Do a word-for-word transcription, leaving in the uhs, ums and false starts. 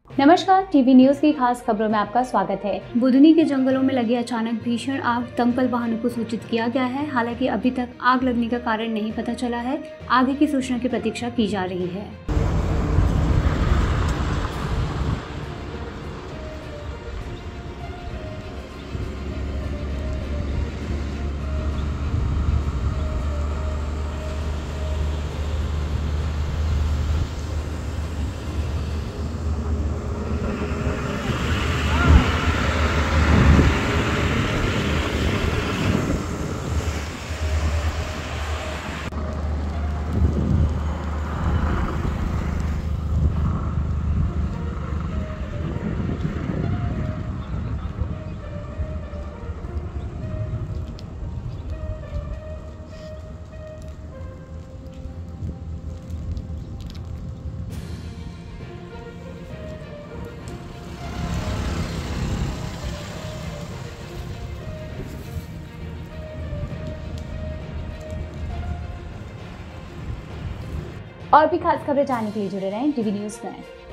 नमस्कार, TV news की खास खबरों में आपका स्वागत है। बुधनी के जंगलों में लगी अचानक भीषण आग, दमकल वाहनों को सूचित किया गया है। हालांकि अभी तक आग लगने का कारण नहीं पता चला है। आगे की सूचना की प्रतीक्षा की जा रही है। और भी खास खबरें जानने के लिए जुड़े रहें टीवी न्यूज में।